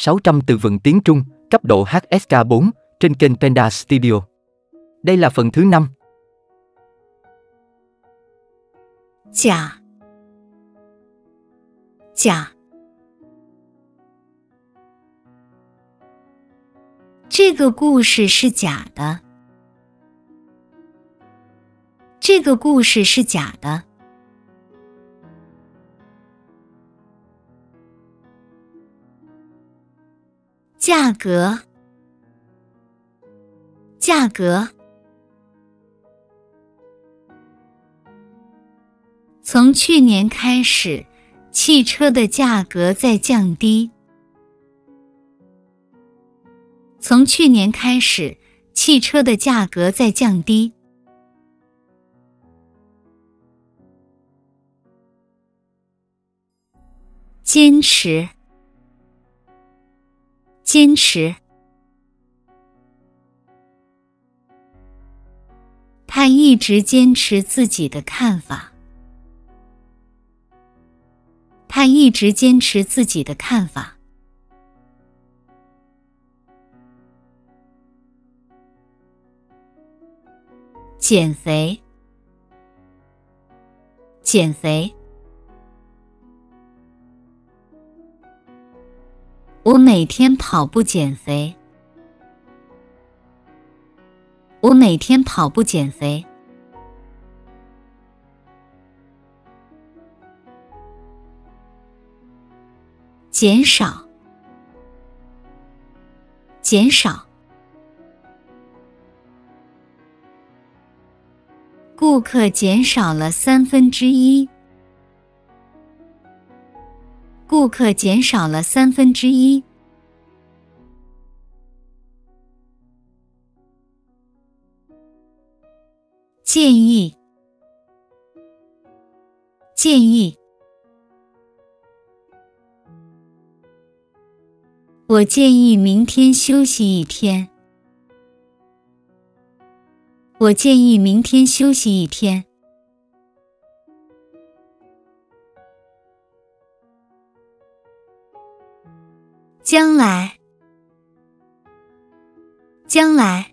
600 từ vựng tiếng Trung, cấp độ HSK4, trên kênh Panda Studio. Đây là phần thứ 5. Giả. Giả. 这个故事是假的。这个故事是假的。价格。价格。从去年开始，汽车的价格在降低。从去年开始，汽车的价格在降低。坚持。坚持。他一直坚持自己的看法。他一直坚持自己的看法。减肥。减肥。我每天跑步减肥。我每天跑步减肥。减少。减少。顾客减少了1/3。顾客减少了1/3。建议。建议。我建议明天休息一天。我建议明天休息一天。将来。将来。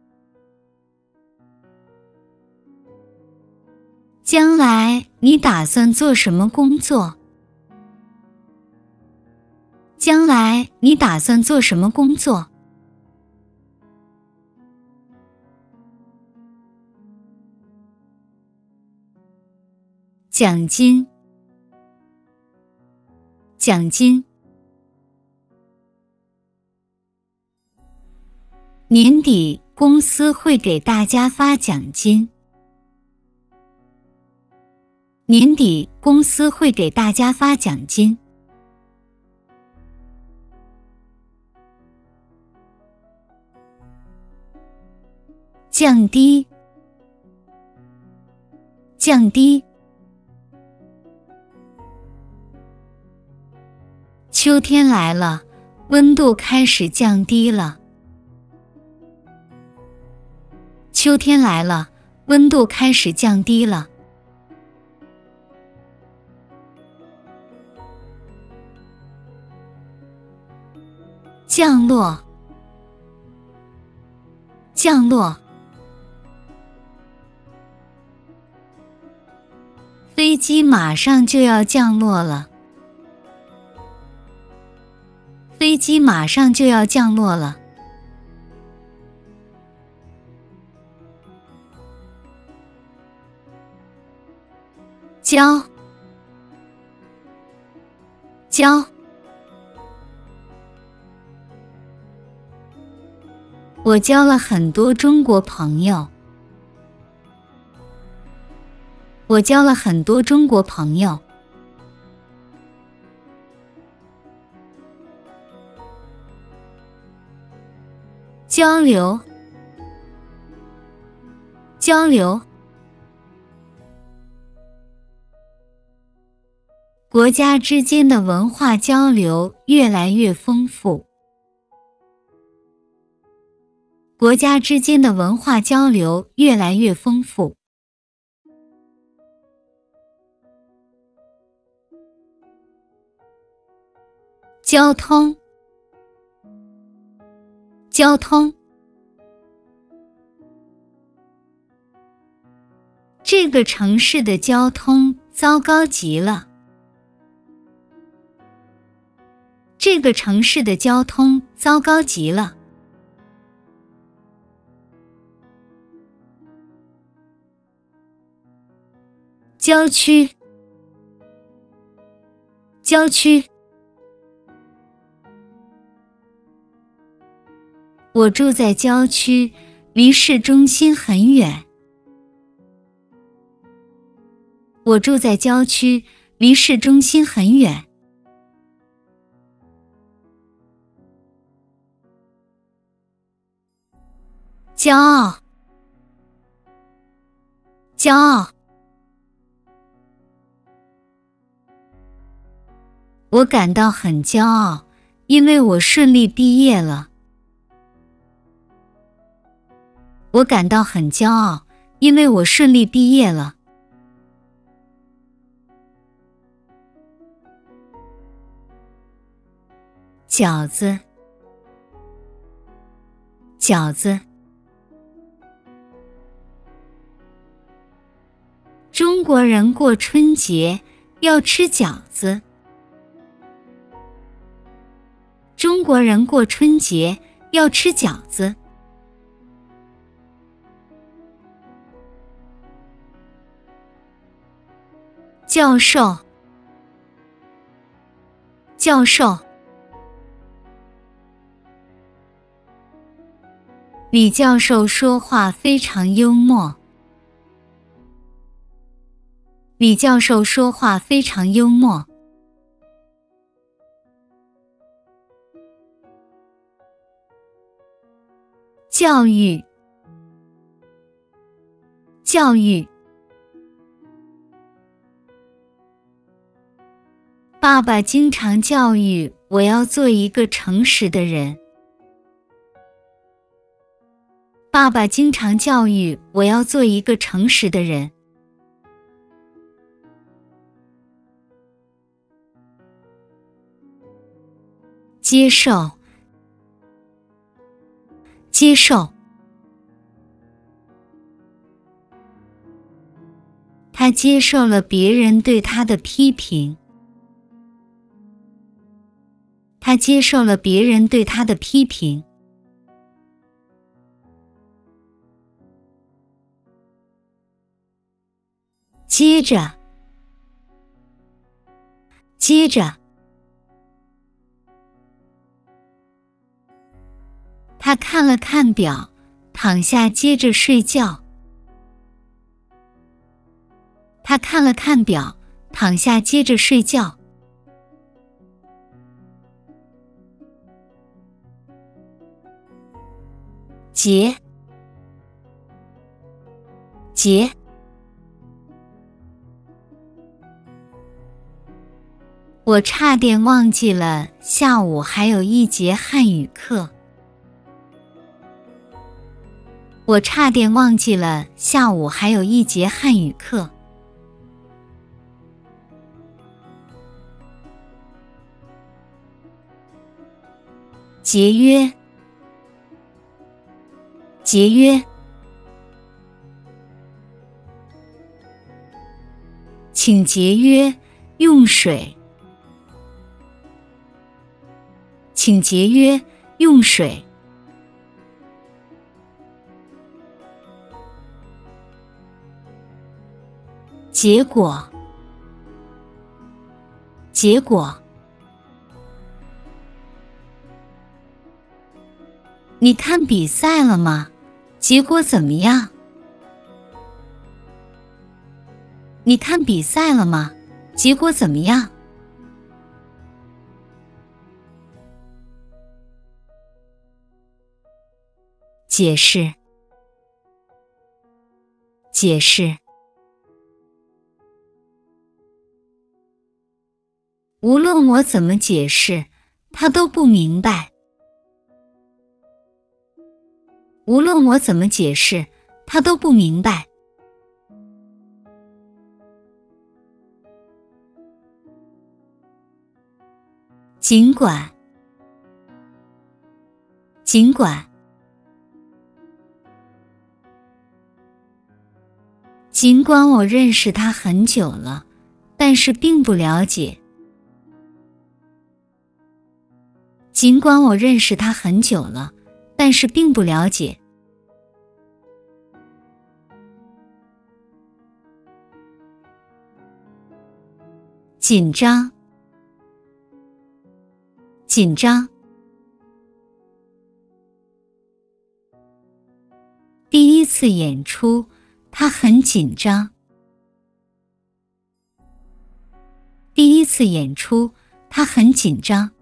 将来你打算做什么工作？将来你打算做什么工作？奖金。奖金。年底公司会给大家发奖金。年底公司会给大家发奖金。降低。降低。秋天来了，温度开始降低了。秋天来了，温度开始降低了。降落。降落。飞机马上就要降落了。飞机马上就要降落了。交。交。我交了很多中国朋友。我交了很多中国朋友。交流。交流。国家之间的文化交流越来越丰富。国家之间的文化交流越来越丰富。交通。 交通。这个城市的交通糟糕极了。这个城市的交通糟糕极了。郊区，郊区。我住在郊区，离市中心很远。我住在郊区，离市中心很远。骄傲，骄傲。我感到很骄傲，因为我顺利毕业了。我感到很骄傲，因为我顺利毕业了。饺子，饺子。中国人过春节要吃饺子。中国人过春节要吃饺子。教授，教授。李教授说话非常幽默。李教授说话非常幽默。教育，教育。爸爸经常教育我要做一个诚实的人。爸爸经常教育我要做一个诚实的人。接受，接受。他接受了别人对他的批评。他接受了别人对他的批评。接着，接着。他看了看表，躺下接着睡觉。他看了看表，躺下接着睡觉。结，结。我差点忘记了下午还有一节汉语课。我差点忘记了下午还有一节汉语课。节约，节约。请节约用水。请节约用水。结果，结果。你看比赛了吗？结果怎么样？你看比赛了吗？结果怎么样？解释，解释。无论我怎么解释，他都不明白。无论我怎么解释，他都不明白。尽管， 尽管，尽管我认识他很久了，但是并不了解。尽管我认识他很久了，但是并不了解。紧张，紧张。第一次演出，他很紧张。第一次演出，他很紧张。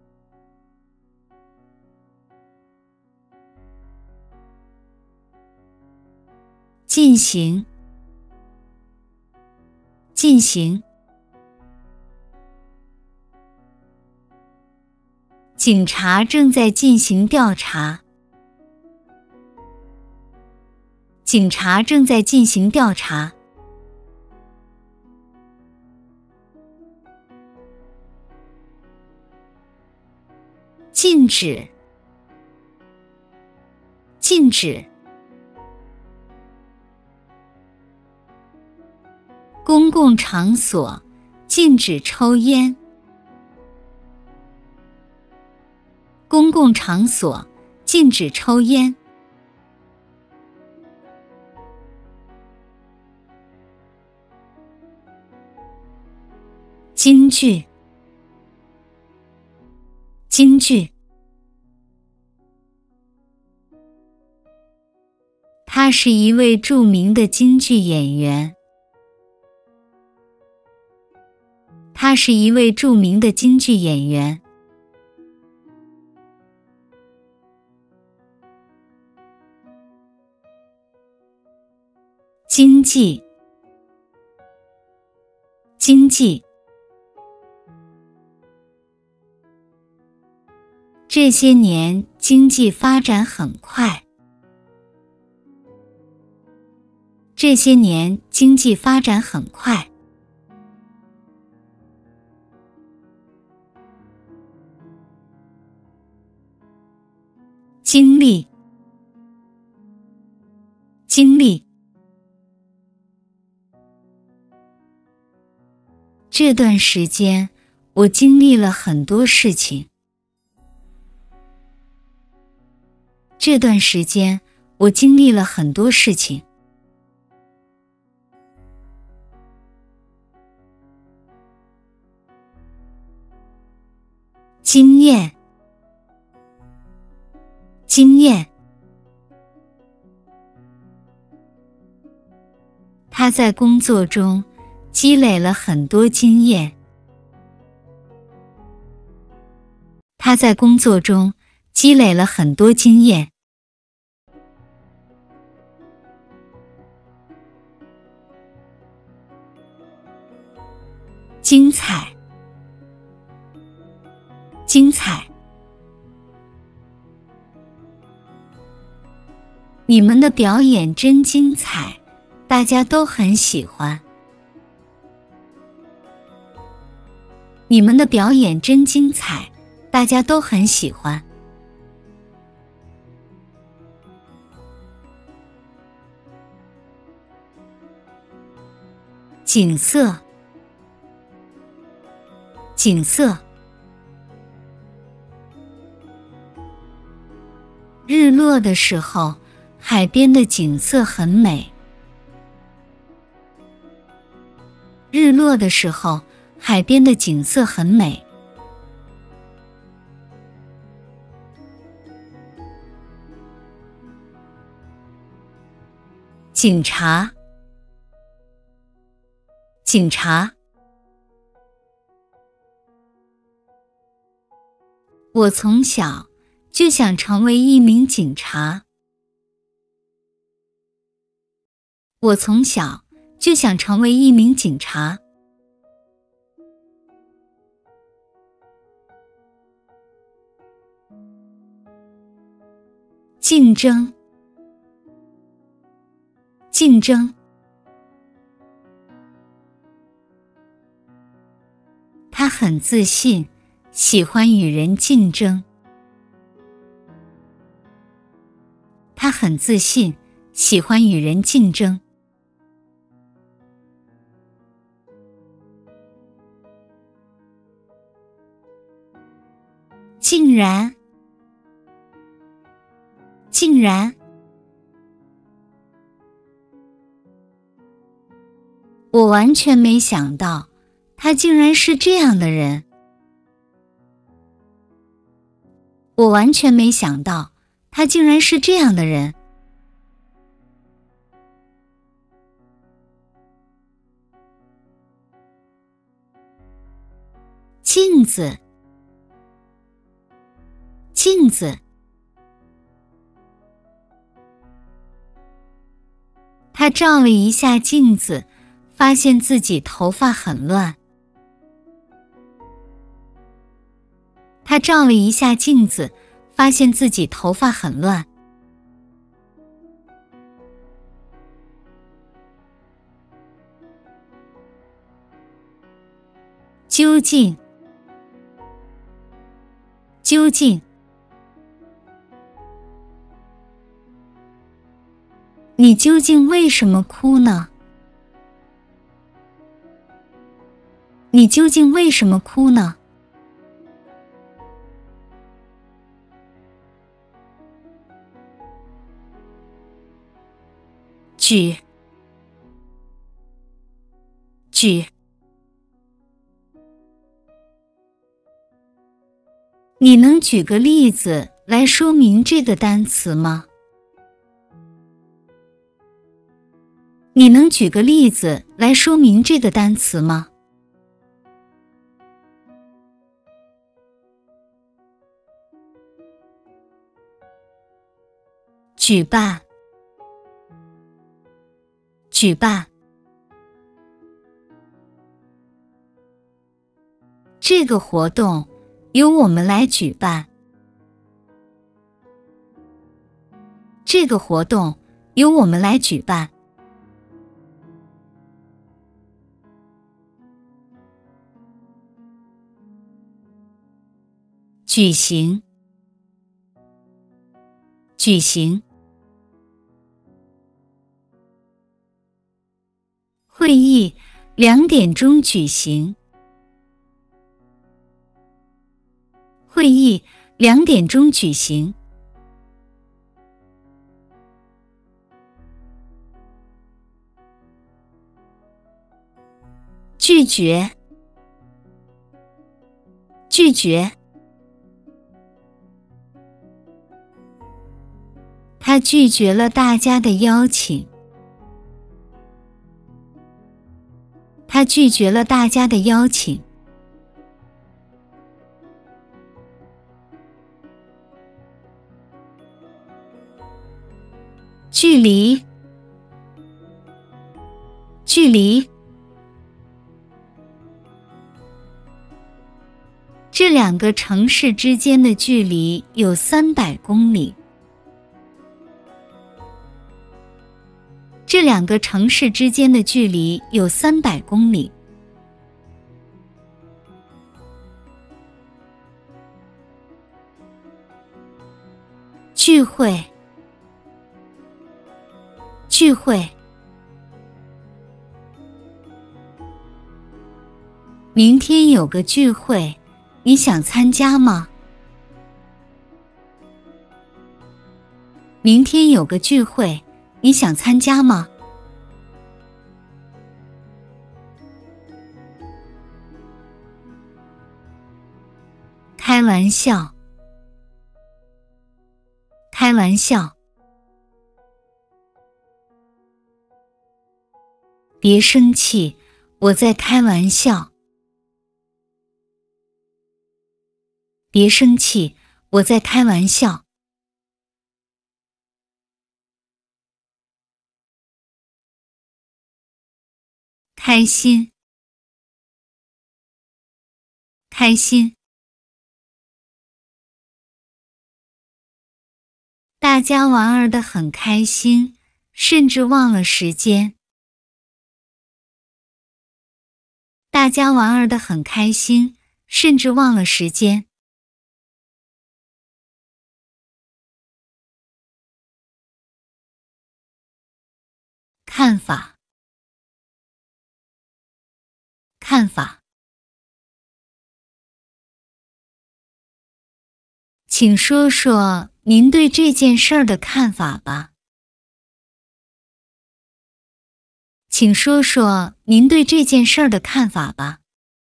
进行，进行。警察正在进行调查。警察正在进行调查。禁止，禁止。公共场所禁止抽烟。公共场所禁止抽烟。京剧，京剧。他是一位著名的京剧演员。他是一位著名的京剧演员。经济，经济。这些年经济发展很快。这些年经济发展很快。经历，经历。这段时间，我经历了很多事情。这段时间，我经历了很多事情。经验，经验。他在工作中积累了很多经验。他在工作中积累了很多经验。精彩，精彩。你们的表演真精彩，大家都很喜欢。你们的表演真精彩，大家都很喜欢。景色，景色。日落的时候，海边的景色很美。日落的时候，海边的景色很美。警察，警察。我从小就想成为一名警察。我从小就想成为一名警察。竞争，竞争。他很自信，喜欢与人竞争。 很自信，喜欢与人竞争。竟然，竟然，我完全没想到，他竟然是这样的人。我完全没想到，他竟然是这样的人。镜子，镜子。他照了一下镜子，发现自己头发很乱。他照了一下镜子，发现自己头发很乱。究竟，究竟，你究竟为什么哭呢？你究竟为什么哭呢？举，举。你能举个例子来说明这个单词吗？你能举个例子来说明这个单词吗？举办，举办。这个活动由我们来举办。这个活动由我们来举办。举行，举行。会议2点钟举行。会议2点钟举行。拒绝，拒绝。他拒绝了大家的邀请。他拒绝了大家的邀请。距离，距离。这2个城市之间的距离有300公里。这2个城市之间的距离有300公里。聚会，聚会。明天有个聚会，你想参加吗？明天有个聚会，你想参加吗？开玩笑，开玩笑。别生气，我在开玩笑。别生气，我在开玩笑。开心，开心。大家玩得很开心，甚至忘了时间。大家玩得很开心，甚至忘了时间。 看法，看法。请说说您对这件事儿的看法吧。请说说您对这件事儿的看法吧。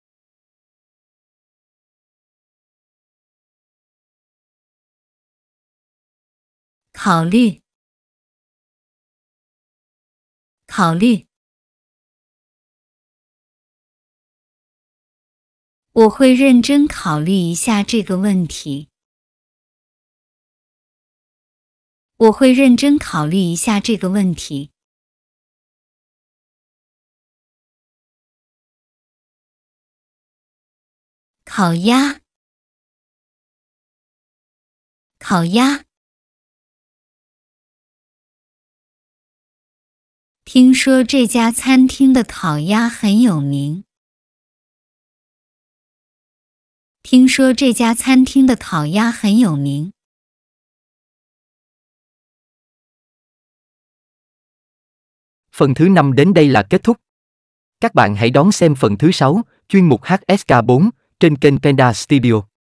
考虑，考虑。我会认真考虑一下这个问题。我会认真考虑一下这个问题。烤鸭，烤鸭。听说这家餐厅的烤鸭很有名。听说这家餐厅的烤鸭很有名。 Phần thứ 5 đến đây là kết thúc. Các bạn hãy đón xem phần thứ 6, chuyên mục HSK4, trên kênh Panda Studio.